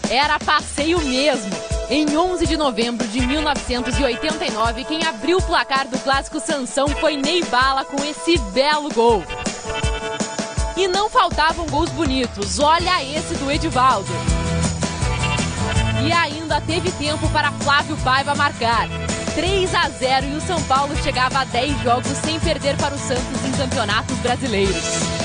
Era passeio mesmo. Em 11 de novembro de 1989, quem abriu o placar do clássico Sansão foi Ney Bala com esse belo gol. E não faltavam gols bonitos, olha esse do Edivaldo. E ainda teve tempo para Flávio Paiva marcar. 3-0 e o São Paulo chegava a 10 jogos sem perder para o Santos em campeonatos brasileiros.